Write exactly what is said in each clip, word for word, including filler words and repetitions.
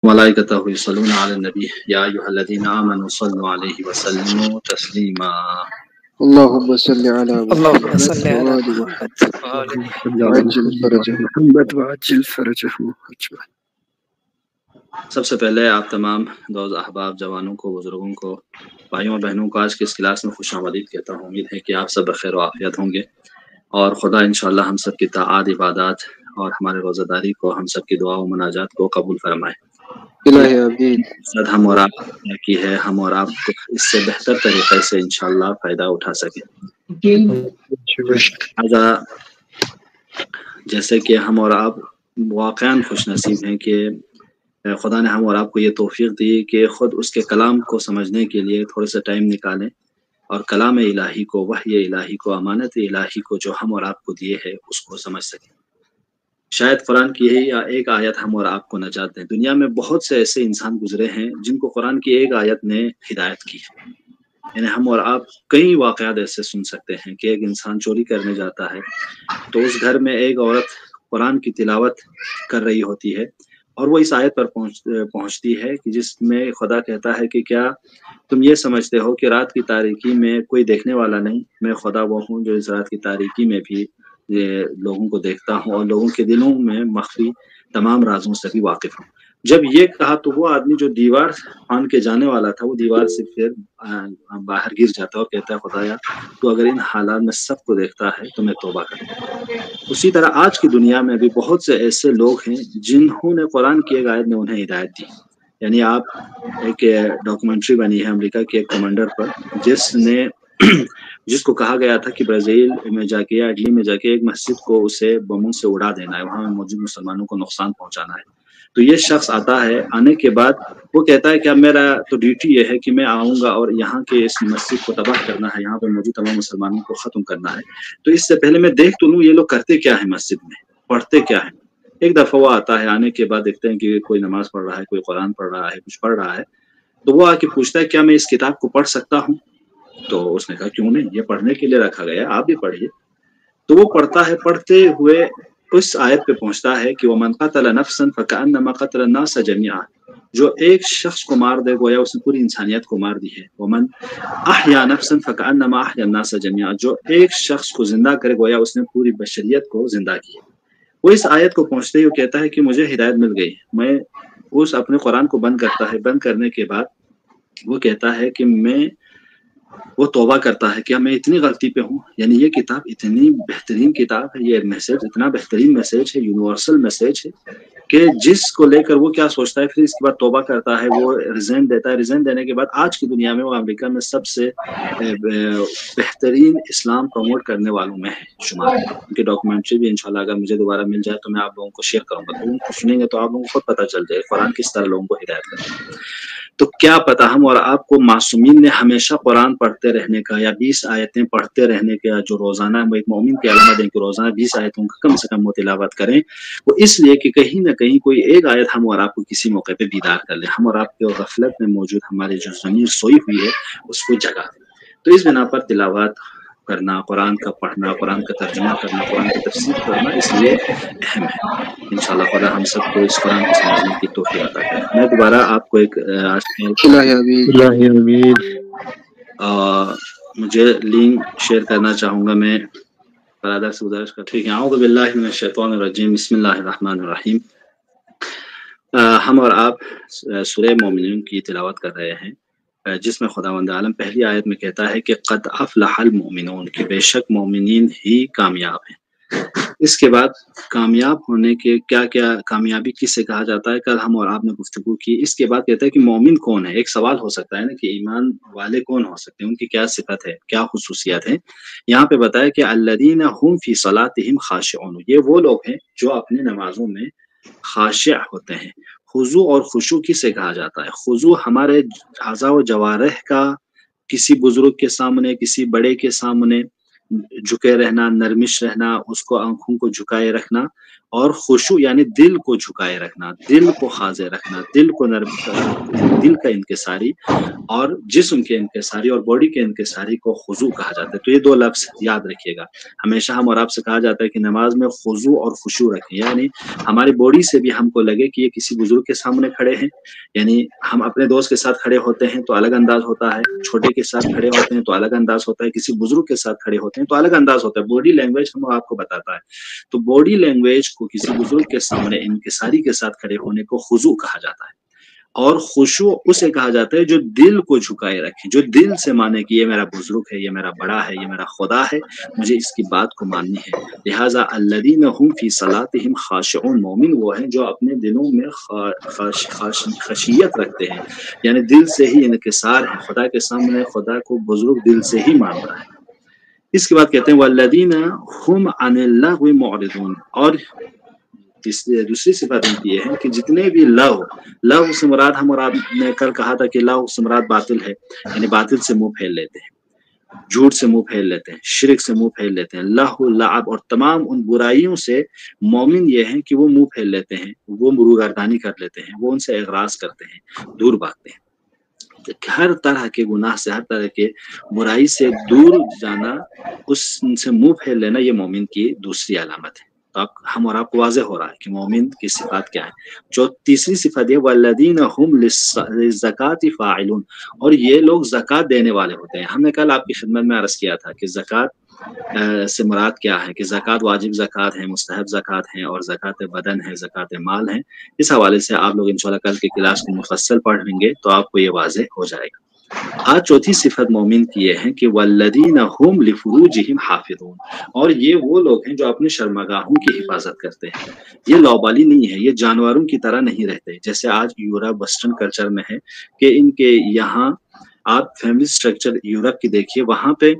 ملائکتہ یصلون علی النبی یا ایھا الذین آمنوا صلوا علیہ وسلموا تسلیما۔ اللهم صل على اللهم محمد صل على وآل محمد محمد وآل صلی علی وعجل فرجه محمد وعجل فرجہ اجمعین۔ سب سے پہلے آپ تمام دوست احباب، جوانوں کو، بزرگوں کو، بھائیوں اور بہنوں کو آج کی اس کلاس میں خوش آمدید کہتا ہوں۔ امید ہے کہ آپ سب بخیر و عافیت ہوں گے، اور خدا انشاءاللہ ہم سب کی طاعات، عبادات اور ہمارے روزہ داری کو، ہم سب کی دعا و مناجات کو قبول فرمائے۔ الہی آمین۔ مقصد ہم اور آپ کی ہے، ہم اور آپ کو اس سے بہتر طریقے سے انشاءاللہ فائدہ اٹھا سکیں۔ لہٰذا جیسے کہ ہم اور آپ واقعاً خوش نصیب ہیں کہ خدا نے ہم اور آپ کو یہ توفیق دی کہ خود اس کے کلام کو سمجھنے کے لیے تھوڑا سا ٹائم نکالیں، اور کلام الہی کو، وحی الہی کو، امانت الہی کو جو ہم اور آپ کو دیے ہے اس کو سمجھ سکیں۔ شاید قرآن کی ہی ایک آیت ہم اور آپ کو نجات دیں۔ دنیا میں بہت سے ایسے انسان گزرے ہیں جن کو قرآن کی ایک آیت نے ہدایت کی ہے۔ یعنی ہم اور آپ کئی واقعات ایسے سن سکتے ہیں کہ ایک انسان چوری کرنے جاتا ہے تو اس گھر میں ایک عورت قرآن کی تلاوت کر رہی ہوتی ہے، اور وہ اس آیت پر پہنچ پہنچتی ہے کہ جس میں خدا کہتا ہے کہ کیا تم یہ سمجھتے ہو کہ رات کی تاریکی میں کوئی دیکھنے والا نہیں؟ میں خدا وہ ہوں جو اس رات کی تاریکی میں بھی یہ لوگوں کو دیکھتا ہوں، اور لوگوں کے دلوں میں مخفی تمام رازوں سے بھی واقف ہوں۔ جب یہ کہا تو وہ آدمی جو دیوار پھاند کے جانے والا تھا، وہ دیوار سے پھر باہر گر جاتا ہے اور کہتا ہے خدایا تو اگر ان حالات میں سب کو دیکھتا ہے تو میں توبہ کرتا ہوں۔ اسی طرح آج کی دنیا میں بھی بہت سے ایسے لوگ ہیں جنہوں نے قرآن کی ایک آیت نے انہیں ہدایت دی۔ یعنی آپ ایک ڈاکومنٹری بنی ہے امریکہ کے ایک کمانڈر پر، جس نے جس کو کہا گیا تھا کہ برازیل میں جا کے یا اٹلی میں جا کے ایک مسجد کو اسے بموں سے اڑا دینا ہے، وہاں موجود مسلمانوں کو نقصان پہنچانا ہے۔ تو یہ شخص آتا ہے، آنے کے بعد وہ کہتا ہے کہ اب میرا تو ڈیوٹی یہ ہے کہ میں آؤں گا اور یہاں کے اس مسجد کو تباہ کرنا ہے، یہاں پر موجود تمام مسلمانوں کو ختم کرنا ہے۔ تو اس سے پہلے میں دیکھ تو لوں یہ لوگ کرتے کیا ہے، مسجد میں پڑھتے کیا ہے۔ ایک دفعہ وہ آتا ہے، آنے کے بعد دیکھتے ہیں کہ کوئی نماز پڑھ رہا ہے، کوئی قرآن پڑھ رہا ہے، کچھ پڑھ رہا ہے۔ تو وہ آ کے پوچھتا ہے کیا میں اس کتاب کو پڑھ سکتا ہوں؟ تو اس نے کہا کیوں نہیں، یہ پڑھنے کے لیے رکھا گیا ہے، آپ بھی پڑھیے۔ تو وہ پڑھتا ہے، پڑھتے ہوئے اس آیت پہ پہنچتا ہے کہ وَمَنْ قَتَلَ نَفْسًا فَكَأَنَّمَا قَتَلَ النَّاسَ جَمِيعًا، جو ایک شخص کو مار دے گویا اس نے پوری انسانیت کو مار دی ہے۔ وَمَنْ أَحْيَا نَفْسًا فَكَأَنَّمَا أَحْيَا النَّاسَ جَمِيعًا، جو ایک شخص کو زندہ کرے گویا اس نے پوری بشریت کو زندہ کی ہے۔ وہ اس آیت کو پہنچتے ہی وہ کہتا ہے کہ مجھے ہدایت مل گئی۔ میں اس اپنے قرآن کو بند کرتا ہے، بند کرنے کے بعد وہ کہتا ہے کہ میں وہ توبہ کرتا ہے کہ میں اتنی غلطی پہ ہوں، یعنی یہ کتاب اتنی بہترین کتاب ہے، یہ میسیج اتنا بہترین میسیج ہے، یونیورسل میسیج ہے کہ جس کو لے کر وہ کیا سوچتا ہے، پھر اس کے بعد توبہ کرتا ہے، وہ ریزائن دیتا ہے۔ ریزائن دینے کے بعد آج کی دنیا میں وہ امریکہ میں سب سے بہترین اسلام پروموٹ کرنے والوں میں ہے شمار ہے۔ ان کی ڈاکومنٹری بھی انشاءاللہ اگر مجھے دوبارہ مل جائے تو میں آپ لوگوں کو شیئر کروں گا، لوگوں کو سنیں گے تو آپ لوگوں کو خود پتہ چل جائے قرآن کس طرح لوگوں کو ہدایت کرتا ہے۔ تو کیا پتہ ہم اور آپ کو معصومین نے ہمیشہ قرآن پڑھتے رہنے کا یا بیس آیتیں پڑھتے رہنے کا جو روزانہ وہ ایک مومن کی علامت ہے کہ روزانہ بیس آیتوں کا کم سے کم وہ تلاوت کریں، وہ اس لیے کہ کہیں نہ کہیں کوئی ایک آیت ہم اور آپ کو کسی موقع پہ بیدار کر لے، ہم اور آپ کے غفلت میں موجود ہماری جو ضمیر سوئی ہوئی ہے اس کو جگا دے۔ تو اس بنا پر تلاوت کرنا، قرآن کا پڑھنا، قرآن کا ترجمہ کرنا، قرآن کی تفسیر کرنا اس لیے اہم ہے۔ انشاءاللہ خدا ہم سب کو اس قرآن کو سمجھنے کی توفیق عطا کرے۔ میں دوبارہ آپ کو ایک آج الہی آمین۔ الہی آمین۔ مجھے لنک شیئر کرنا چاہوں گا، میں برادر سے گزارش کرتا ہوں۔ اعوذ باللہ من الشیطان الرجیم، بسم اللہ الرحمن الرحیم۔ ہم اور آپ سورہ مومنون کی تلاوت کر رہے ہیں، جس میں خداوند عالم پہلی آیت میں کہتا ہے کہ قد افلح المؤمنون، کہ بے شک مومنین ہی کامیاب ہیں۔ اس کے بعد کامیاب ہونے کے کیا کیا کامیابی کس سے کہا جاتا ہے، کل ہم اور آپ نے گفتگو کی۔ اس کے بعد کہتا ہے کہ مومن کون ہے۔ ایک سوال ہو سکتا ہے نا کہ ایمان والے کون ہو سکتے ہیں، ان کی کیا صفت ہے، کیا خصوصیات ہیں۔ یہاں پہ بتایا کہ الذین هم فی صلاتهم خاشعون، یہ وہ لوگ ہیں جو اپنی نمازوں میں خاشع ہوتے ہیں۔ خضوع اور خشوع کسے کہا جاتا ہے؟ خضوع ہمارے اعضاء و جوارح کا کسی بزرگ کے سامنے، کسی بڑے کے سامنے झुके रहना, नरमिश रहना, उसको आंखों को झुकाए रखना, और खुशू यानी दिल को झुकाए रखना, दिल को हाजिर रखना, दिल को नरम, दिल का इनकिसारी और जिस्म के इनकिसारी और बॉडी के इनकिसारी को खुजू कहा जाता है। तो ये दो लफ्ज याद रखिएगा। हमेशा हम और आपसे कहा जाता है कि नमाज में खुजू और खुशू रखें, यानी हमारी बॉडी से भी हमको लगे कि ये किसी बुजुर्ग के सामने खड़े हैं। यानी हम अपने दोस्त के साथ खड़े होते हैं तो अलग अंदाज होता है, छोटे के साथ खड़े होते हैं तो अलग अंदाज होता है, किसी बुजुर्ग के साथ खड़े होते हैं तो अलग अंदाज होता है। बॉडी लैंग्वेज हम आपको बताता है। तो बॉडी लैंग्वेज को किसी बुजुर्ग के सामने इनकिसारी के साथ खड़े होने को खुजू कहा जाता है। और खुशू उसे कहा जाता है जो दिल को झुकाए रखे, जो दिल से माने कि ये मेरा बुजुर्ग है, ये मेरा बड़ा है, ये मेरा खुदा है, मुझे इसकी बात को माननी है। लिहाजा अल्लज़ीना हुम फी सलातिहिम खाशिऊन, मोमिन वो हैं जो अपने दिलों में खाश खाश खशियत रखते हैं, यानी दिल से ही इनकिसार है, खुदा के सामने खुदा को बुजुर्ग दिल से ही मानता है। इसके बाद कहते हैं वल्लज़ीना हुम अनिल लग़्वी मुअरिदून, और दूसरी सिफत इनकी ये है कि जितने भी लव लव से मुराद हम और आपने कल कहा था कि लव से मुराद बातिल है, यानी बातिल से मुंह फेर लेते हैं, झूठ से मुंह फेर लेते हैं, शिरक से मुंह फेर लेते हैं, लहू लाब और तमाम उन बुराइयों से मोमिन ये है कि वो मुंह फेर लेते हैं, वो मुरुगर्दानी कर लेते हैं, वो उनसे इगराज करते हैं, दूर भागते हैं। हर तरह के गुनाह से, हर तरह के बुराई से दूर जाना, उससे मुंह फेर लेना, ये मोमिन की दूसरी अलामत है। तो आप हम और आपको वाज़ेह हो रहा है कि मोमिन की सिफात क्या है। जो तीसरी सिफत है वल्लज़ीना हुम लिज़्ज़काति फ़ाइलून, और ये लोग ज़कात देने वाले होते हैं। हमने कल आपकी खिदमत में अर्ज़ किया था कि ज़कात से मुराद क्या है, कि ज़कात वाजिब ज़कात है, मुस्तहब ज़कात है, और ज़कात बदन है, ज़कात माल है। इस हवाले से आप लोग इंशाअल्लाह कल की क्लास को मुफस्सल पढ़ लेंगे तो आपको ये वाज़ेह हो जाएगा। आज चौथी सिफत मोमिन की ये है कि वल्लज़ीना हुम लिफुरूजिहिम हाफिज़ून, और ये वो लोग हैं जो अपने शर्मगाहों की हिफाजत करते हैं। ये लौबाली नहीं है, ये जानवरों की तरह नहीं रहते, जैसे आज यूरोप वेस्टर्न कल्चर में है कि इनके यहाँ आप फैमिली स्ट्रक्चर यूरोप की देखिए, वहाँ पे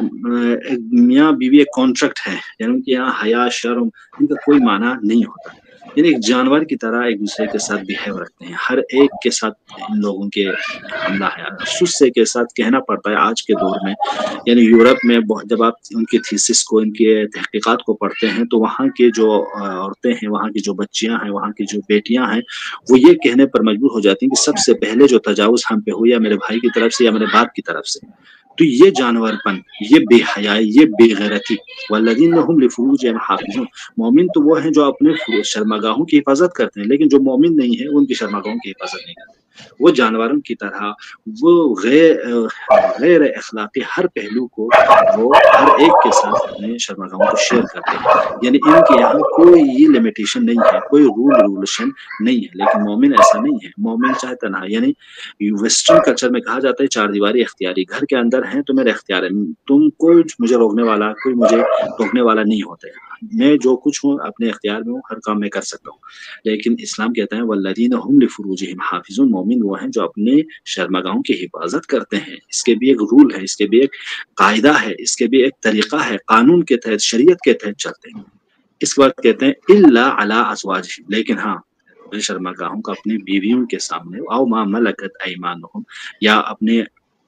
मियाँ बीवी एक कॉन्ट्रैक्ट है, यानी उनके यहाँ हया शर्म इनका कोई माना नहीं होता, यानी एक जानवर की तरह एक दूसरे के साथ बिहेव रखते हैं। हर एक के साथ इन लोगों के हमला है, सुस्से के साथ कहना पड़ता है आज के दौर में। यानी यूरोप में बहुत, जब आप उनके थीसिस को, इनके तहकीकात को पढ़ते हैं तो वहाँ के जो औरतें हैं, वहाँ की जो बच्चियाँ हैं, वहाँ की जो बेटियाँ हैं, वो ये कहने पर मजबूर हो जाती हैं कि सबसे पहले जो तजावुज़ हम पे हुई या मेरे भाई की तरफ से या मेरे बाप की तरफ से। तो ये जानवरपन, ये बेहयाई, ये बेगैरती, वल्लज़ीना हुम लिफुरूजिहिम हाफिज़ून, मोमिन तो वो हैं जो अपने शर्मगाहों की हिफाजत करते हैं, लेकिन जो मोमिन नहीं है उनकी शर्मगाहों की हिफाजत नहीं करते। वो जानवरों की तरह वो गैर गैर अखलाकी हर पहलू को वो हर एक के साथ अपने शर्मगाहों को शेयर करते हैं। यानी इनके यहाँ कोई ये लिमिटेशन नहीं है, कोई रूल रेगुलेशन नहीं है, लेकिन मोमिन ऐसा नहीं है। मोमिन चाहे तन्हा, यानी वेस्टर्न कल्चर में कहा जाता है चार दीवारी इख्तियारी, घर के अंदर है तो मेरा इख्तियार है, तुम कोई मुझे रोकने वाला, कोई मुझे रोकने वाला नहीं होते, मैं जो कुछ हूँ अपने इख्तियार में हूँ, हर काम मैं कर सकता हूँ। लेकिन इस्लाम कहता है वल्लज़ीना हुम लिफुरूजिहिम हाफिज़ून, मोमिन वो हैं जो अपने शर्मगाहों की हिफाजत करते हैं। इसके भी एक रूल है, इसके भी एक कायदा है, इसके भी एक तरीका है, कानून के तहत, शरीयत के तहत चलते हैं। इसके बाद कहते हैं इल्ला अला अज़वाजिहिम, लेकिन हाँ अपने शर्मगाहों का अपनी बीवियों के सामने, आओ मा मलकत ऐमानुहुम, या अपने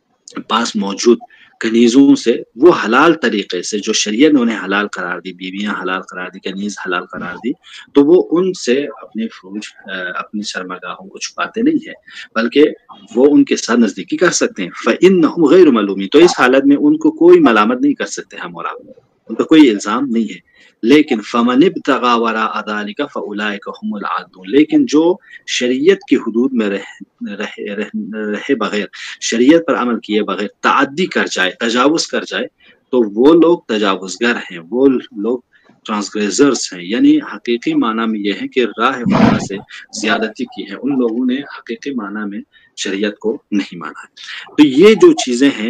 पास मौजूद कनीज़ों से, वो हलाल तरीके से जो शरीयत ने उन्हें हलाल करार दी, बीवियां हलाल करार दी, कनीज़ हलाल करार दी, तो वो उनसे अपने फरूज, अपनी शर्मगाहों को छुपाते नहीं है, बल्कि वो उनके साथ नजदीकी कर सकते हैं। फ़इन्नहुम गैर मलूमीन, तो इस हालत में उनको कोई मलामत नहीं कर सकते हम और आप, उन पर कोई इल्ज़ाम नहीं है। लेकिन फमन इब्तगा वराअ ज़ालिका फ़उलाइका हुमुल आदून, लेकिन जो शरीयत की हुदूद में रह, रह, रह, रहे बगैर, शरीयत पर अमल किए बगैर ताअद्दी कर जाए, तजावुज कर जाए, तो वो लोग तजावुज़गर हैं, वो लोग ट्रांसग्रेसर्स हैं। यानी हकीकी माना में ये है कि राह खुदा से ज्यादती की है, उन लोगों ने हकीकी माना में शरीयत को नहीं माना है। तो ये जो चीजें हैं,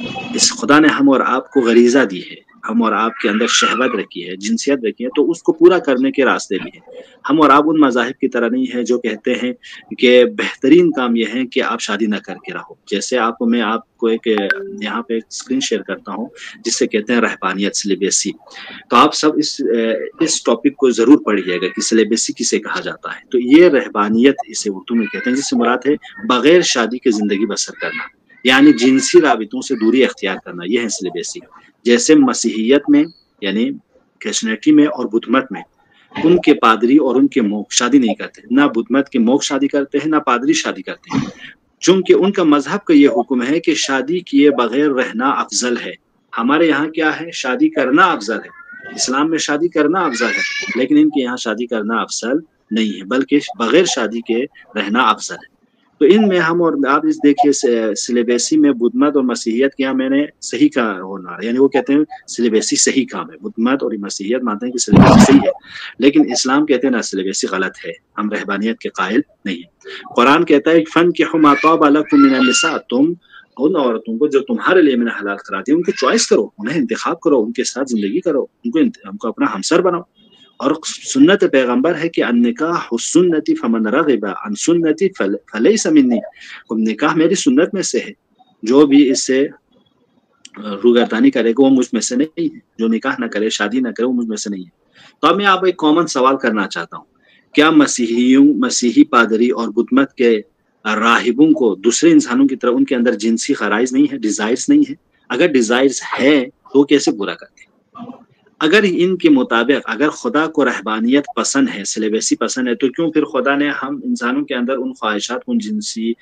इस खुदा ने हम और आपको गरीजा दी है, हम और आपके अंदर शहवत रखी है, जिनसियत रखी है, तो उसको पूरा करने के रास्ते भी हैं। हम और आप उन मज़ाहिब की तरह नहीं है जो कहते हैं कि बेहतरीन काम यह है कि आप शादी न करके रहो। जैसे आप, मैं आपको एक यहाँ पे एक स्क्रीन शेयर करता हूँ जिससे कहते हैं रहबानियत, सिलेबसी। तो आप सब इस इस टॉपिक को जरूर पढ़िएगा कि सिलेबसी किसे कहा जाता है। तो ये रहबानियत इसे उर्दू में कहते हैं, जिससे मुराद है बगैर शादी की जिंदगी बसर करना, यानी जिनसी राबितों से दूरी अख्तियार करना, यह है सिलेबसी। جیسے مسیحیت میں یعنی کرسچینٹی میں اور بدھ مت میں ان کے پادری اور ان کے موک شادی نہیں کرتے، نہ بدھ مت کے موک شادی کرتے ہیں، نہ پادری شادی کرتے ہیں، چونکہ ان کا مذہب کا یہ حکم ہے کہ شادی کیے بغیر رہنا افضل ہے۔ ہمارے یہاں کیا ہے؟ شادی کرنا افضل ہے، اسلام میں شادی کرنا افضل ہے، لیکن ان کے یہاں شادی کرنا افضل نہیں ہے، بلکہ بغیر شادی کے رہنا افضل ہے۔ تو ان میں ہم اور آپ اس دیکھیے سلیبیسی میں بدھ مت اور مسیحیت کے یہاں میں نے صحیح کہا ہونا، یعنی وہ کہتے ہیں سلیبیسی صحیح کام ہے، بدھ مت اور مسیحیت مانتے ہیں کہ سلیبیسی صحیح ہے، لیکن اسلام کہتے ہیں نا سلیبیسی غلط ہے، ہم رہبانیت کے قائل نہیں ہیں۔ قرآن کہتا ہے فَانكِحُوا مَا طَابَ لَكُم مِّنَ النِّسَاء، تم ان عورتوں کو جو تمہارے لیے میں نے حلال کرا دی ان کو چوائس کرو، انہیں انتخاب کرو، ان کے ساتھ زندگی کرو، ان کو ان کو اپنا ہمسر بناؤ۔ اور سنت پیغمبر ہے کہ النکاح سنتی فمن رغب عن سنتی فلیس منی، نکاح میری سنت میں سے ہے، جو بھی اس سے روگردانی کرے گا وہ مجھ میں سے نہیں ہے، جو نکاح نہ کرے شادی نہ کرے وہ مجھ میں سے نہیں ہے۔ تو اب میں آپ ایک کامن سوال کرنا چاہتا ہوں، کیا مسیحیوں مسیحی پادری اور بدھ مت کے راہبوں کو دوسرے انسانوں کی طرح ان کے اندر جنسی خرائض نہیں ہے، ڈیزائرز نہیں ہے؟ اگر ڈیزائرز ہے تو کیسے پورا کرتے ہیں؟ اگر ان کے مطابق اگر خدا کو رہبانیت پسند ہے، سلیبیسی پسند ہے، تو کیوں پھر خدا نے ہم انسانوں کے اندر ان خواہشات ان جنسی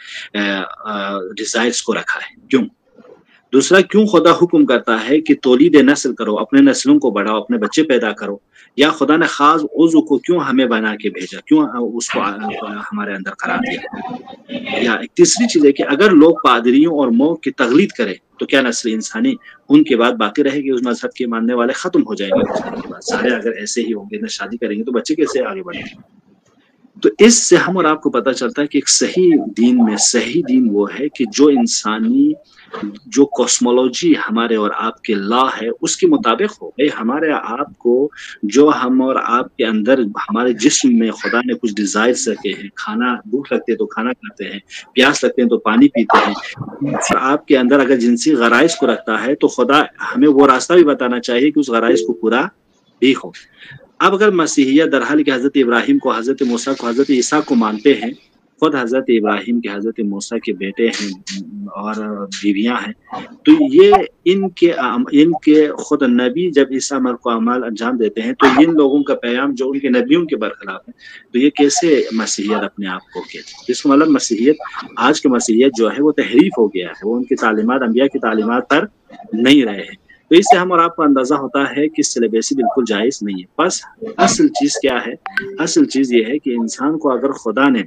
ڈیزائرز کو رکھا ہے؟ کیوں؟ دوسرا، کیوں خدا حکم کرتا ہے کہ تولید نسل کرو، اپنے نسلوں کو بڑھاؤ، اپنے بچے پیدا کرو؟ یا خدا نے خاص عضو کو کیوں ہمیں بنا کے بھیجا، کیوں اس کو ہمارے اندر قرار دیا؟ یا ایک تیسری چیز ہے کہ اگر لوگ پادریوں اور موک کی تقلید کریں تو کیا نسل انسانی ان کے بعد باقی رہے گی؟ اس مذہب کے ماننے والے ختم ہو جائیں گے کے بعد، سارے اگر ایسے ہی ہوں گے نہ شادی کریں گے تو بچے کیسے آگے بڑھیں گے؟ تو اس سے ہم اور آپ کو پتہ چلتا ہے کہ ایک صحیح دین میں صحیح دین وہ ہے کہ جو انسانی جو کوسمولوجی ہمارے اور آپ کے لا ہے اس کے مطابق ہو۔ بھائی ہمارے آپ کو جو ہم اور آپ کے اندر ہمارے جسم میں خدا نے کچھ ڈیزائرز رکھے ہیں، کھانا بھوک لگتے ہیں تو کھانا کھاتے ہیں، پیاس لگتے ہیں تو پانی پیتے ہیں، آپ کے اندر اگر جنسی غرائز کو رکھتا ہے تو خدا ہمیں وہ راستہ بھی بتانا چاہیے کہ اس غرائز کو پورا بھی ہو۔ اب اگر مسیحیت در حال کہ حضرت ابراہیم کو، حضرت موسیٰ کو، حضرت عیسیٰ کو مانتے ہیں، خود حضرت ابراہیم کے حضرت موسیٰ کے بیٹے ہیں اور بیویاں ہیں، تو یہ ان کے ان کے خود نبی جب اس عمل کو اعمال انجام دیتے ہیں تو ان لوگوں کا پیام جو ان کے نبیوں کے برخلاف ہے، تو یہ کیسے مسیحیت اپنے آپ کو کہتے ہیں؟ جس کو مطلب مسیحیت آج کی مسیحیت جو ہے وہ تحریف ہو گیا ہے، وہ ان کی تعلیمات انبیاء کی تعلیمات پر نہیں رہے ہیں۔ تو اس سے ہم اور آپ کو اندازہ ہوتا ہے کہ سلیبیسی بالکل جائز نہیں ہے۔ بس اصل چیز کیا ہے؟ اصل چیز یہ ہے کہ انسان کو اگر خدا نے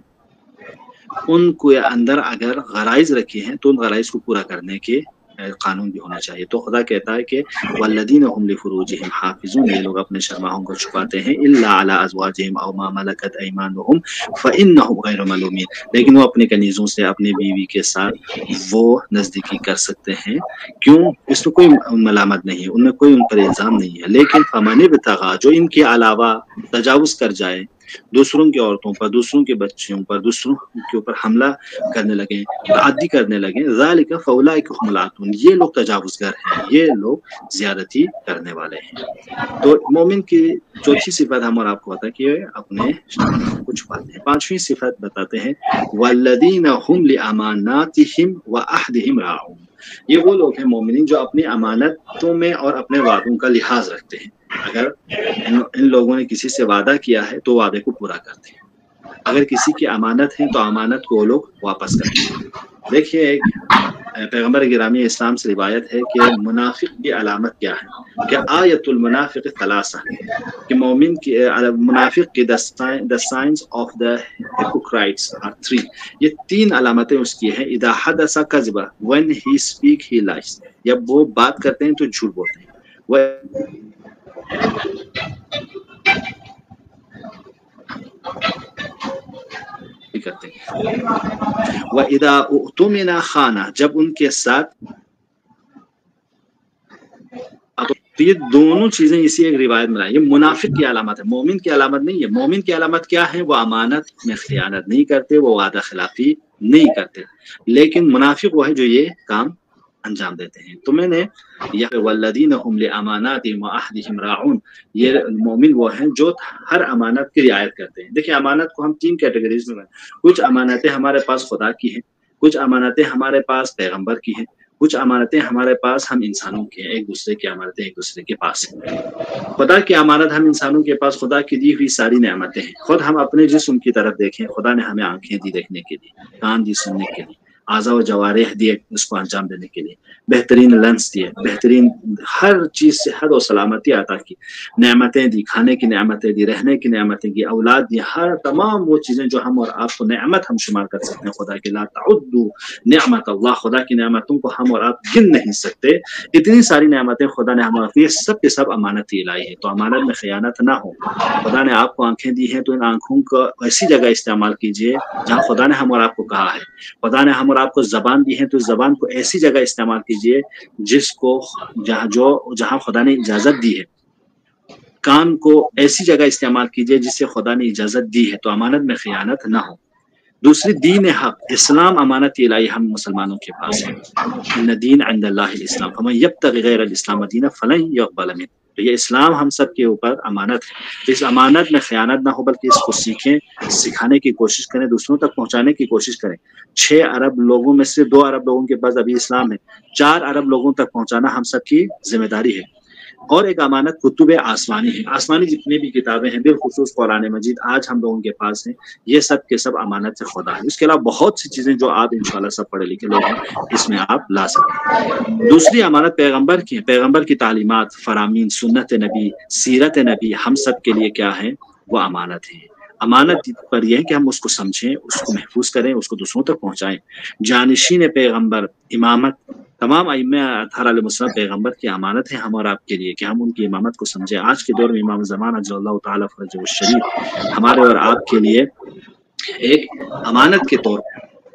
ان کو اندر اگر غرائض رکھی ہیں تو ان غرائض کو پورا کرنے کے قانون بھی ہونا چاہیے۔ تو خدا کہتا ہے کہ والذین هم لفروجهم حافظون، یہ لوگ اپنے شرماہوں کو چھپاتے ہیں، الا علی ازواجہم او ما ملکت ایمانہم فانہم غیر ملومین، لیکن وہ اپنے کنیزوں سے اپنی بیوی کے ساتھ وہ نزدیکی کر سکتے ہیں، کیوں؟ اس میں کوئی ملامت نہیں ہے، ان میں کوئی ان پر الزام نہیں ہے، لیکن فمن ابتغى، جو ان کے علاوہ تجاوز کر جائے دوسروں کی عورتوں پر، دوسروں کے بچوں پر، دوسروں کے اوپر حملہ کرنے لگیں، تعدی کرنے لگیں، ذالک فاولئک هم العادون، یہ لوگ تجاوز گر ہیں، یہ لوگ زیادتی کرنے والے ہیں۔ تو مومن کی چوتھی صفت ہم اور آپ کو بتا کہ اپنے شرماہوں کو چھپاتے ہیں۔ پانچویں صفت بتاتے ہیں والذین هم لاماناتهم وعہدهم راعون، یہ وہ لوگ ہیں مومنین جو اپنی امانتوں میں اور اپنے وعدوں کا لحاظ رکھتے ہیں۔ اگر ان لوگوں نے کسی سے وعدہ کیا ہے تو وعدے کو پورا کرتے ہیں، اگر کسی کی امانت ہے تو امانت کو وہ لوگ واپس کرتے ہیں۔ دیکھیے ایک پیغمبر گرامی اسلام سے روایت ہے کہ منافق کی علامت کیا ہے، کہ آیت المنافق ثلاثہ، کہ مومن کی منافق کی the signs of the hypocrites are three، یہ تین علامتیں اس کی ہیں۔ اذا حدث کذب، when he speak he lies، جب وہ بات کرتے ہیں تو جھوٹ بولتے ہیں، وہ کرتے ہیں، وَإِذَا اُؤْتُمِنَ خَانَ، جب ان کے ساتھ، تو یہ دونوں چیزیں اسی ایک روایت میں آئی، یہ منافق کی علامت ہے، مومن کی علامت نہیں ہے۔ مومن کی علامت کیا ہے؟ وہ امانت میں خیانت نہیں کرتے، وہ وعدہ خلافی نہیں کرتے، لیکن منافق وہ ہے جو یہ کام انجام دیتے ہیں۔ تو میں نے یہ والذین هم لاماناتهم وعہدهم راعون، یہ مومن وہ ہیں جو ہر امانت کی رعایت کرتے ہیں۔ دیکھیں امانت کو ہم تین کیٹیگریز میں، کچھ امانتیں ہمارے پاس خدا کی ہیں، کچھ امانتیں ہمارے پاس پیغمبر کی ہیں، کچھ امانتیں ہمارے پاس ہم انسانوں کے ہیں، ایک دوسرے کی امانتیں ایک دوسرے کے پاس ہیں۔ خدا کی امانت ہم انسانوں کے پاس خدا کی دی ہوئی ساری نعمتیں ہیں۔ خود ہم اپنے جسم کی طرف دیکھیں، خدا نے ہمیں آنکھیں دی دیکھنے کے لیے، کان دی سننے کے لیے، اعضاء و جوارح دیے اس کو انجام دینے کے لیے، بہترین لنس دیے، بہترین ہر چیز سے حد و سلامتی عطا کی، نعمتیں دی، کھانے کی نعمتیں دی، رہنے کی نعمتیں دی، اولاد دی، ہر تمام وہ چیزیں جو ہم اور آپ کو نعمت ہم شمار کر سکتے ہیں خدا کے، لا تعدوا نعمت اللہ، خدا کی نعمتوں کو ہم اور آپ گن نہیں سکتے، اتنی ساری نعمتیں خدا نے ہمیں دی، سب کے سب امانت الہی ہے۔ تو امانت میں خیانت نہ ہو۔ خدا نے آپ کو آنکھیں دی ہیں تو ان آنکھوں کو ایسی جگہ استعمال کیجئے جہاں خدا نے ہم اور آپ کو کہا ہے۔ خدا نے ہم اور آپ کو زبان دی ہے تو زبان کو ایسی جگہ استعمال کیجئے جس کو جہاں جو جہاں خدا نے اجازت دی ہے۔ کان کو ایسی جگہ استعمال کیجئے جس سے خدا نے اجازت دی ہے، تو امانت میں خیانت نہ ہو۔ دوسری دین حق، اسلام امانت الہی ہم مسلمانوں کے پاس ہے۔ ان دین عند اللہ الاسلام فمن یبتغی غیر الاسلام دینا فلن یقبل منہ، تو یہ اسلام ہم سب کے اوپر امانت ہے۔ اس امانت میں خیانت نہ ہو بلکہ اس کو سیکھیں، سکھانے کی کوشش کریں، دوسروں تک پہنچانے کی کوشش کریں۔ چھ ارب لوگوں میں سے دو ارب لوگوں کے پاس ابھی اسلام ہے، چار ارب لوگوں تک پہنچانا ہم سب کی ذمہ داری ہے۔ اور ایک امانت کتب آسمانی ہے، آسمانی جتنی بھی کتابیں ہیں بالخصوص قرآن مجید آج ہم لوگوں کے پاس ہیں، یہ سب کے سب امانت سے خدا ہے۔ اس کے علاوہ بہت سی چیزیں جو آپ انشاءاللہ سب پڑھے لکھے لوگ ہیں اس میں آپ لا سکتے ہیں۔ دوسری امانت پیغمبر کی ہے، پیغمبر کی تعلیمات، فرامین، سنت نبی، سیرت نبی ہم سب کے لیے کیا ہے؟ وہ امانت ہے۔ امانت پر یہ ہے کہ ہم اس کو سمجھیں، اس کو محفوظ کریں، اس کو دوسروں تک پہنچائیں۔ جانشین پیغمبر، امامت، تمام ائمہ اطہار علیہ السلام پیغمبر کی امانت ہے ہم اور آپ کے لیے کہ ہم ان کی امامت کو سمجھیں۔ آج کے دور میں امام زمان اجل اللہ تعالیٰ فرجہ الشریف ہمارے اور آپ کے لیے ایک امانت کے طور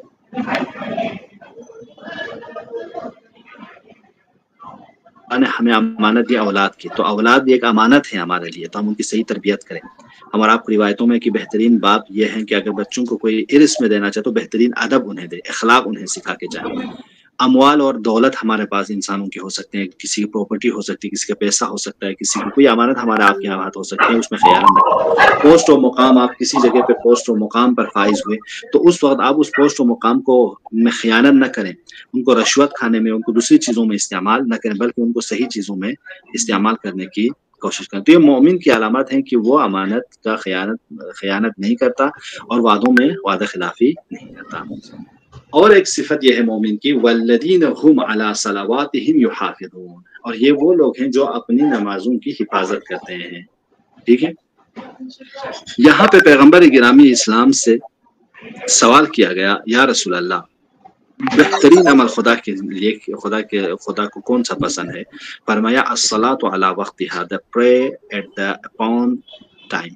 پر ہمیں امانت دی اولاد کی، تو اولاد بھی ایک امانت ہے ہمارے لیے، تو ہم ان کی صحیح تربیت کریں۔ ہمارا آپ کو روایتوں میں کہ بہترین بات یہ ہے کہ اگر بچوں کو کوئی ارث میں دینا چاہے تو بہترین ادب انہیں دے، اخلاق انہیں سکھا کے جائے۔ اموال اور دولت ہمارے پاس انسانوں کی ہو سکتے ہیں، کسی کی پراپرٹی ہو سکتی ہے، کسی کا پیسہ ہو سکتا ہے، کسی کی کوئی امانت ہمارے آپ کے ہاتھ ہو سکتی ہے، اس میں خیانت نہ کریں۔ پوسٹ و مقام، آپ کسی جگہ پہ پوسٹ و مقام پر فائز ہوئے تو اس وقت آپ اس پوسٹ و مقام کو میں خیانت نہ کریں، ان کو رشوت کھانے میں، ان کو دوسری چیزوں میں استعمال نہ کریں، بلکہ ان کو صحیح چیزوں میں استعمال کرنے کی کوشش کریں۔ تو یہ مومن کی علامات ہیں کہ وہ امانت کا خیانت خیانت نہیں کرتا اور وعدوں میں وعدہ خلافی نہیں کرتا۔ اور ایک صفت یہ ہے مومن کی، والذین هم علی صلواتہم یحافظون، اور یہ وہ لوگ ہیں جو اپنی نمازوں کی حفاظت کرتے ہیں۔ ٹھیک ہے، یہاں پہ پیغمبر گرامی اسلام سے سوال کیا گیا، یا رسول اللہ بہترین عمل خدا کے لیے خدا کے خدا کو کون سا پسند ہے؟ فرمایا الصلاۃ علی وقتها، the pray at the upon time۔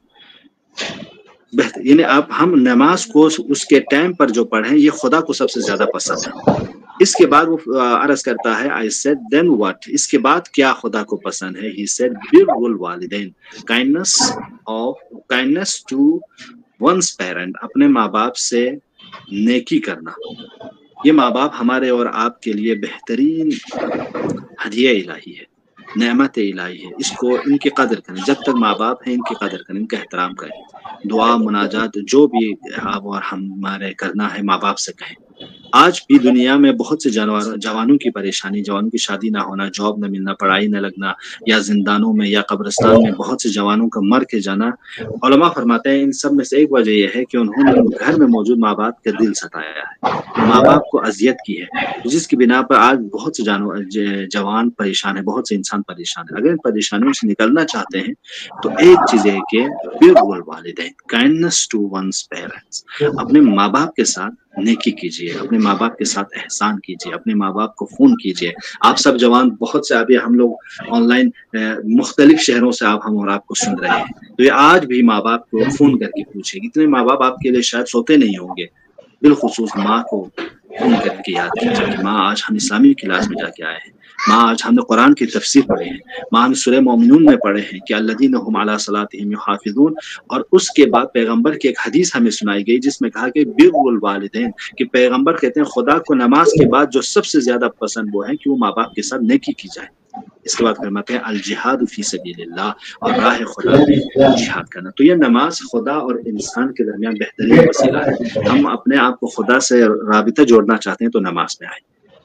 بہتر یعنی اب ہم نماز کو اس کے ٹائم پر جو پڑھیں یہ خدا کو سب سے زیادہ پسند ہے۔ اس کے بعد وہ عرض کرتا ہے I said then what، اس کے بعد کیا خدا کو پسند ہے؟ He said بر الوالدین، kindness of kindness to one's parent، اپنے ماں باپ سے نیکی کرنا۔ یہ ماں باپ ہمارے اور آپ کے لیے بہترین ہدیہ الہی ہے، نعمت الہی ہے، اس کو ان کی قدر کریں۔ جب تک ماں باپ ہیں ان کی قدر کریں، ان کا احترام کریں، دعا مناجات جو بھی آپ اور ہمارے کرنا ہے ماں باپ سے کہیں۔ آج بھی دنیا میں بہت سے جانور جوانوں کی پریشانی، جوانوں کی شادی نہ ہونا، جاب نہ ملنا، پڑھائی نہ لگنا، یا زندانوں میں یا قبرستان میں بہت سے جوانوں کا مر کے جانا، علماء فرماتے ہیں ان سب میں سے ایک وجہ یہ ہے کہ انہوں نے گھر میں موجود ماں باپ کا دل ستایا ہے، ماں باپ کو اذیت کی ہے، جس کی بنا پر آج بہت سے جانور جوان پریشان ہیں، بہت سے انسان پریشان ہیں۔ اگر ان پریشانیوں سے نکلنا چاہتے ہیں تو ایک چیز ہے کہ بر الوالدین، کائنڈنس ٹو ونس پیرنٹس، اپنے ماں باپ کے ساتھ نیکی کیجیے، اپنے ماں باپ کے ساتھ احسان کیجیے، اپنے ماں باپ کو فون کیجیے۔ آپ سب جوان بہت سے ابھی ہم لوگ آن لائن مختلف شہروں سے آپ ہم اور آپ کو سن رہے ہیں، تو یہ آج بھی ماں باپ کو فون کر کے پوچھے، اتنے ماں باپ آپ کے لیے شاید سوتے نہیں ہوں گے، بالخصوص ماں کو فون کر کے یاد کیجیے کہ ماں آج ہم اسلامی کلاس میں جا کے آئے ہیں، ماں آج ہم نے قرآن کی تفسیر پڑھے ہیں، ماں ہم سورہ مومنون میں پڑھے ہیں کہ الذین هم علی صلاتہم یحافظون، اور اس کے بعد پیغمبر کی ایک حدیث ہمیں سنائی گئی جس میں کہا کہ بر الوالدین، کہ پیغمبر کہتے ہیں خدا کو نماز کے بعد جو سب سے زیادہ پسند وہ ہے کہ وہ ماں باپ کے ساتھ نیکی کی جائے۔ اس کے بعد فرماتے ہیں الجہاد فی سبیل اللہ، اور راہ خدا میں جہاد کرنا۔ تو یہ نماز خدا اور انسان کے درمیان بہترین وسیلہ ہے۔ ہم اپنے آپ کو خدا سے رابطہ جوڑنا چاہتے ہیں تو نماز میں آئیں۔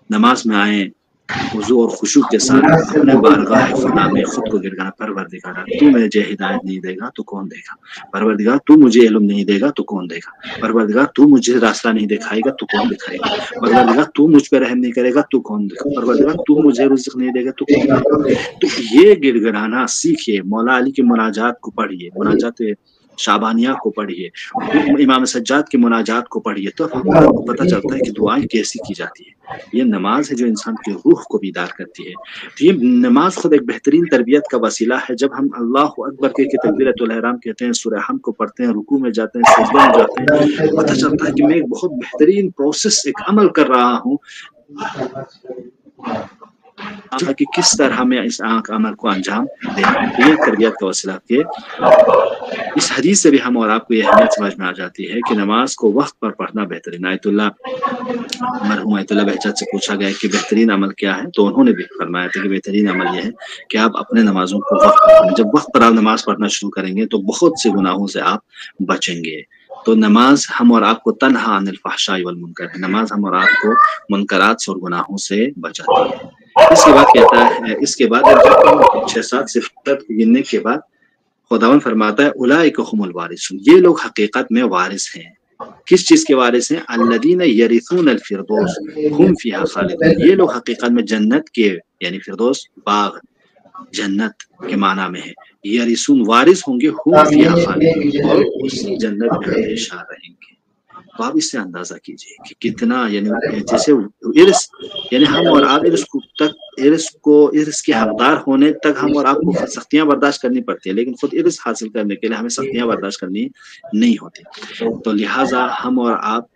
नमाज में आए वुज़ू और खुशू के साथ अपने बारगाह खुदा में खुद को गिरगाना, परवरदिगार तू मुझे हिदायत नहीं देगा तो कौन देगा, परवरदिगार तू मुझे इल्म नहीं देगा तो कौन देगा, परवरदिगार तू मुझे रास्ता नहीं दिखाएगा तो कौन दिखाएगा, परवरदिगार तू मुझ पर रहम नहीं करेगा तो कौन देगा, परवरदिगार तू मुझे रिज़्क़ नहीं देगा तो कौन देगा। तो ये गिड़गिड़ाना सीखिए, मौला अली की मुनाजात को पढ़िए, मुनाजात शाबानिया को पढ़िए, इमाम सज्जाद की मुनाजात को पढ़िए, तो आपको पता चलता है कि दुआएं कैसी की जाती है। ये नमाज है जो इंसान की रूह को बीदार करती है। तो ये नमाज खुद एक बेहतरीन तरबियत का वसीला है। जब हम अल्लाह अकबर के तकबीरतुल इहराम कहते हैं, सूरह हम को पढ़ते हैं, रुकू में जाते हैं, सजदे में जाते हैं, पता चलता है कि मैं एक बहुत बेहतरीन प्रोसेस, एक अमल कर रहा हूँ कि किस तरह मैं इस आंख अमल को अंजाम दे। ये तरबियत का वसीला के इस हदीस से भी हम और आपको यह अहमियत समझ में आ जाती है कि नमाज को वक्त पर पढ़ना बेहतरीन। आयतुल्लाह मरहूम आयतुल्लाह बहजत से पूछा गया कि बेहतरीन अमल क्या है, तो उन्होंने भी फरमाया था कि बेहतरीन अमल यह है कि आप अपने नमाजों को वक्त पर पढ़ें। जब वक्त पर आप नमाज पढ़ना शुरू करेंगे तो बहुत से गुनाहों से आप बचेंगे। तो नमाज हम और आपको तन्हा अनिल फहशाई वल मुनकर है, नमाज हम और आपको मुनकरात से और गुनाहों से बचाती है। इसके बाद कहता है, इसके बाद जब छह सात सिफत गिनने के बाद खुदावन फरमाता है उलाइका हुमुल वारिसून, ये लोग हकीकत में वारिस हैं। किस चीज के वारिस हैं? अल्लदीना यरिसूनल फिरदौस हुम फीहा खालिदून, ये लोग हकीकत में जन्नत के, यानी फिरदौस बाग जन्नत के माना में है, यरिसून वारिस होंगे, हुम फीहा खालिदून और उसी जन्नत में हमेशा रहेंगे। तो आप इससे अंदाजा कीजिए कि कितना, यानी जैसे इर्स, यानी हम और आप इर्स को तक इर्स को इर्स के हकदार होने तक हम और आपको सख्तियां बर्दाश्त करनी पड़ती है, लेकिन खुद इर्स हासिल करने के लिए हमें सख्तियां बर्दाश्त करनी नहीं होती। तो लिहाजा हम और आप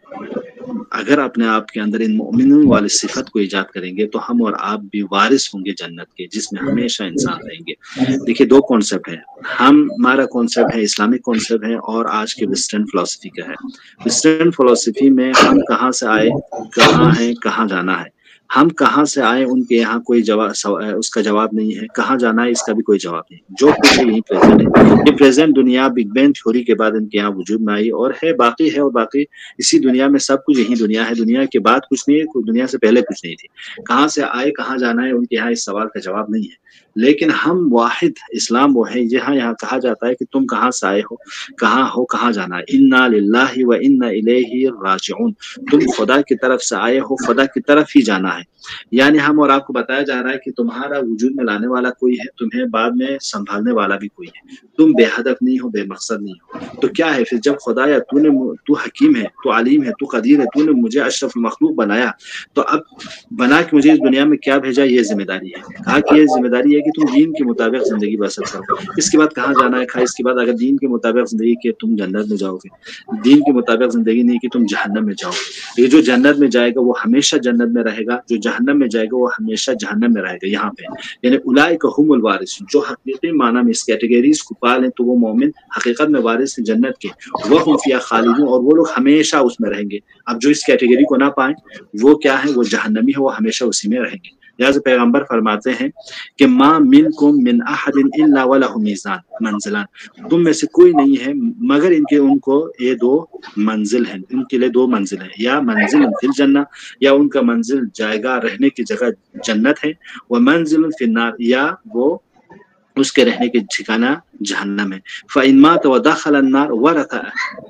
अगर अपने आप के अंदर इन मोमिनों वाली सिफत को ईजाद करेंगे तो हम और आप भी वारिस होंगे जन्नत के, जिसमें हमेशा इंसान रहेंगे। देखिए दो कॉन्सेप्ट है, हम हमारा कॉन्सेप्ट है इस्लामिक कॉन्सेप्ट है और आज के वेस्टर्न फिलोसफी का है। वेस्टर्न फिलोसफी में हम कहाँ से आए, कहाँ हैं, कहाँ जाना है, हम कहाँ से आए उनके यहाँ कोई जवाब, उसका जवाब नहीं है, कहाँ जाना है इसका भी कोई जवाब नहीं, जो कुछ है यही प्रेजेंट है। ये प्रेजेंट दुनिया बिग बैंग थ्योरी के बाद इनके यहाँ वजूद में आई और है, बाकी है, और बाकी इसी दुनिया में सब कुछ यही दुनिया है, दुनिया के बाद कुछ नहीं है, दुनिया से पहले कुछ नहीं थी। कहाँ से आए, कहाँ जाना है, उनके यहाँ इस सवाल का जवाब नहीं है। लेकिन हम वाहिद इस्लाम वो है, यहाँ यहाँ कहा जाता है कि तुम कहाँ से आए हो, कहाँ हो, कहाँ जाना है। इन्ना लिल्लाहि व इन्ना इलैहि राजिऊन, तुम खुदा की तरफ से आए हो, खुदा की तरफ ही जाना है। यानी हम और आपको बताया जा रहा है कि तुम्हारा वजूद में लाने वाला कोई है, तुम्हें बाद में संभालने वाला भी कोई है, तुम बेहदफ नहीं हो, बेमकसद नहीं हो। तो क्या है फिर, जब खुदा या तूने, तू हकीम है, तू अलीम है, तू कदीर है, तूने मुझे अशरफ मखलूक बनाया, तो अब बना के मुझे इस दुनिया में क्या भेजा, ये जिम्मेदारी है। कहा कि ये जिम्मेदारी है कि तुम दीन के मुताबिक जिंदगी बसर करो। इसके बाद कहाँ जाना है, कहा इसके बाद अगर दीन के मुताबिक जिंदगी के तुम जन्नत में जाओगे, दीन के मुताबिक जिंदगी नहीं कि तुम जहन्नम में जाओगे। ये जो जन्नत में जाएगा वो हमेशा जन्नत में रहेगा, जो जहन्नम में जाएगा वो हमेशा जहन्नम में रहेगा। यहाँ पे यानी उलाइका हुमुल वारिसून, जो हकीकी माना में इस कैटेगरीज को पा लें तो वो मोमिन हकीकत में वारिस है जन्नत के, वह हुम फीहा खालिदून, और वो लोग हमेशा उसमें रहेंगे। अब जो इस कैटेगरी को ना पाए वो क्या है, वो जहन्नमी है, वो हमेशा उसी में रहेंगे। लिहाजा पैगंबर फरमाते हैं कि मा मिनकुम मिन अहदिन इल्ला वलहु मीज़ान मंजिलान, तुम में से कोई नहीं है मगर इनके उनको ये दो मंजिल हैं, इनके लिए दो मंजिल हैं, या मंजिल फिल जन्नह, या उनका मंजिल जाएगा रहने की जगह जन्नत है, व मंजिल फिन नार, या वो उसके रहने के ठिकाना जहन्नम है। फ़इन मात व दखल अन्नार वरथा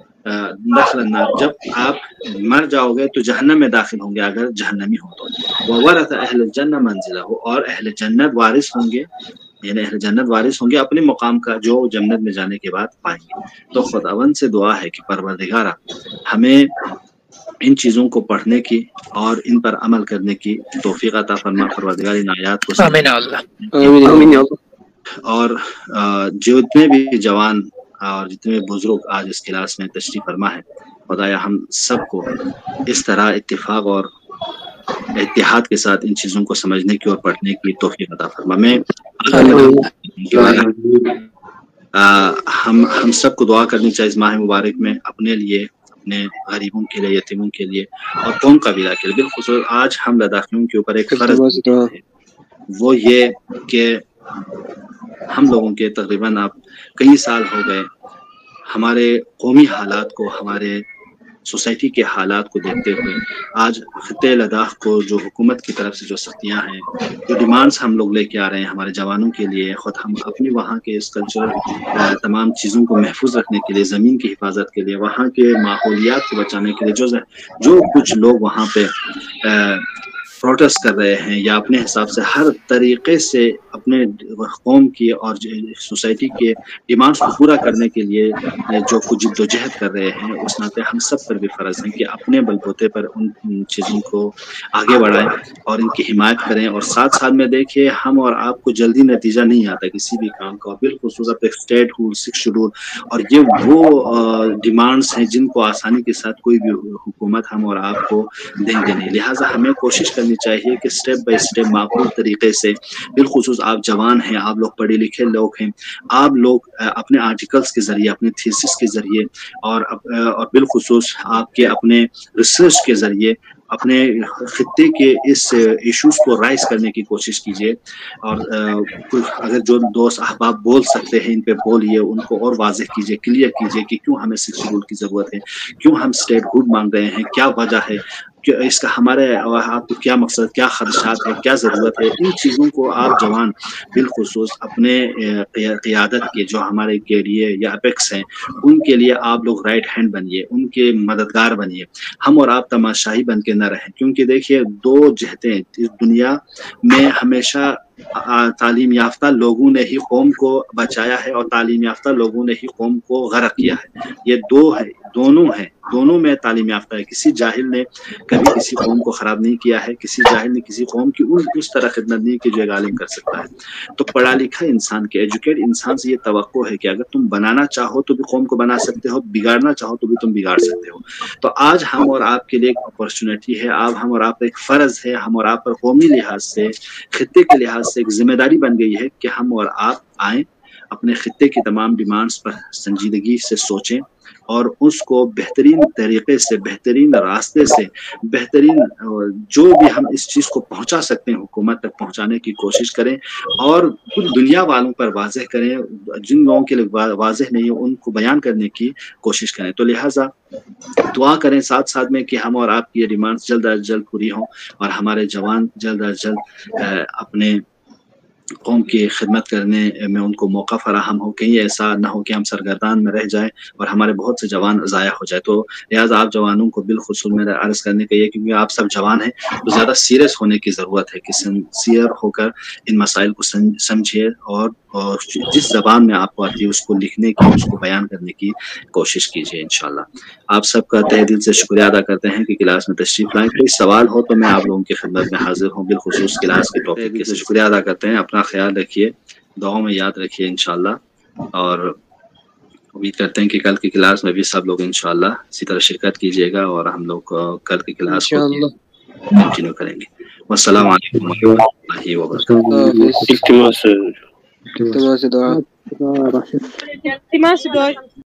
दखल अन्नार, जब आप मर जाओगे तो जहन्नम में दाखिल होंगे अगर जहन्नमी हो तो। व वरथा अहल जन्नह मंजिलहु, और अहल जन्नत वारिस होंगे, यानी अहल जन्नत वारिस होंगे अपने मुकाम का जो जन्नत में जाने के बाद पाएंगे। तो खुदावन से दुआ है कि परवरदिगारा हमें इन चीज़ों को पढ़ने की और इन पर अमल करने की तौफीक अता फरमा। परवरदिगार इन आयात को आमीन अल्लाह। और जितने भी जवान और जितने बुजुर्ग आज इस क्लास में तशरीफ फरमा है, खुदाया हम सबको इस तरह इत्तेफाक और इत्तेहाद के साथ इन चीज़ों को समझने की और पढ़ने की तौफीक अता फरमा। मैं आ, हम हम सबको दुआ करनी चाहिए इस माह मुबारक में अपने लिए, अपने गरीबों के लिए, यतीमों के लिए और कौम कबीला के लिए। बिल्खुसूस आज हम लद्दाखियों के ऊपर एक फर्ज है, वो ये कि हम लोगों के तकरीबन अब कई साल हो गए हमारे कौमी हालात को, हमारे सोसाइटी के हालात को देखते हुए आज खित्ते लद्दाख को जो हुकूमत की तरफ से जो सख्तियाँ हैं, जो डिमांड्स हम लोग लेके आ रहे हैं हमारे जवानों के लिए, खुद हम अपनी वहाँ के इस कल्चरल तमाम चीज़ों को महफूज रखने के लिए, ज़मीन की हिफाजत के लिए, वहाँ के माहौलियात को बचाने के लिए जो जो कुछ लोग वहाँ पे प्रोटेस्ट कर रहे हैं या अपने हिसाब से हर तरीके से अपने कौम की और सोसाइटी के डिमांड्स को पूरा करने के लिए जो कुछ जद्दोजहद कर रहे हैं, उस नाते हम सब पर भी फ़र्ज़ है कि अपने बलबूते पर उन चीज़ों को आगे बढ़ाएं और इनकी हिमायत करें। और साथ साथ में देखिए, हम और आपको जल्दी नतीजा नहीं आता किसी भी काम का, बिलखुसूस अपने स्टेट रूल, सिक्स शेड्यूल और ये वो डिमांड्स हैं जिनको आसानी के साथ कोई भी हुकूमत हम और आपको देंगे नहीं। लिहाजा हमें कोशिश करनी चाहिए कि स्टेप बाय स्टेप माकूल तरीके से, बिलखुसूस आप जवान हैं, आप लोग पढ़े लिखे लोग हैं, आप लोग अपने आर्टिकल्स के ज़रिए, अपने थीसिस के ज़रिए और और बिलखुसूस आपके अपने रिसर्च के ज़रिए अपने खित्ते के इस इश्यूज को राइज करने की कोशिश कीजिए। और अगर जो दोस्त अहबाब बोल सकते हैं इन पे बोलिए, उनको और वाज़ेह कीजिए, क्लियर कीजिए कि क्यों हमें सिक्स शेड्यूल की ज़रूरत है, क्यों हम स्टेटहुड मांग रहे हैं, क्या वजह है, कि इसका हमारे आपको क्या मकसद, क्या खदशात है, क्या ज़रूरत है। इन चीज़ों को आप जवान बिलखुसूस अपने क़ियादत के जो हमारे गेरिए या अपेक्स हैं उनके लिए आप लोग राइट हैंड बनिए, उनके मददगार बनिए। हम और आप तमाशाही बन के न रहें, क्योंकि देखिए दो जहतें इस दुनिया में हमेशा तालीम याफ्ता लोगों ने ही कौम को बचाया है और तालीम याफ्ता लोगों ने ही कौम को गरक किया है। ये दो है, दोनों हैं, दोनों में तालीम याफ्ता है। किसी जाहिल ने कभी किसी कौम को ख़राब नहीं किया है, किसी जाहिल ने किसी कौम की उस उस तरह खिदमत नहीं की जो एक आलिम कर सकता है। तो पढ़ा लिखा इंसान के, एजुकेट इंसान से ये तवक्को है कि अगर तुम बनाना चाहो तो भी कौम को बना सकते हो, बिगाड़ना चाहो तो भी तुम बिगाड़ सकते हो। तो आज हम और आपके लिए एक अपॉर्चुनिटी है, अब हम और आप पर एक फ़र्ज़ है, हम और आप पर कौमी लिहाज से, खित्ते के लिहाज से एक जिम्मेदारी बन गई है कि हम और आप आएँ, अपने खित्ते की तमाम डिमांड्स पर संजीदगी से सोचें और उसको बेहतरीन तरीके से, बेहतरीन रास्ते से, बेहतरीन जो भी हम इस चीज़ को पहुंचा सकते हैं हुकूमत तक पहुंचाने की कोशिश करें और कुछ दुनिया वालों पर वाज़ेह करें, जिन लोगों के लिए वाज़ेह नहीं है उनको बयान करने की कोशिश करें। तो लिहाजा दुआ करें साथ साथ में कि हम और आपकी ये डिमांड्स जल्द अज जल्द पूरी हों और हमारे जवान जल्द अज जल्द अपने कौम की खिदमत करने में उनको मौका फराहम हो। कहीं ऐसा ना हो कि हम सरगर्दान में रह जाएं और हमारे बहुत से जवान ज़ाया हो जाए। तो लिहाजा आप जवानों को बिलखुसूस मेरा अर्ज़ करने का ये, क्योंकि आप सब जवान हैं तो ज़्यादा सीरियस होने की ज़रूरत है कि सिंसियर होकर इन मसाइल को समझिए और और जिस ज़बान में आपको आती है उसको लिखने की, उसको बयान करने की कोशिश कीजिए इंशाल्लाह। आप सबका तहे दिल से शुक्रिया अदा करते हैं कि क्लास में तशरीफ़ लाएँ। कोई सवाल हो तो मैं आप लोगों की खिदमत में हाजिर हूँ, बिलखुसूस क्लास के टॉपिक के। शुक्रिया अदा करते हैं, अपना ख्याल रखिए, दुआओं में याद रखिए इंशाल्लाह और उम्मीद करते हैं कि कल की क्लास में भी सब लोग इंशाल्लाह इसी तरह शिरकत कीजिएगा और हम लोग कल की क्लास को कंटिन्यू करेंगे। वस्सलाम वालेकुम वरहमतुल्लाहि वबरकातुहू। Terima kasih doa. Terima kasih.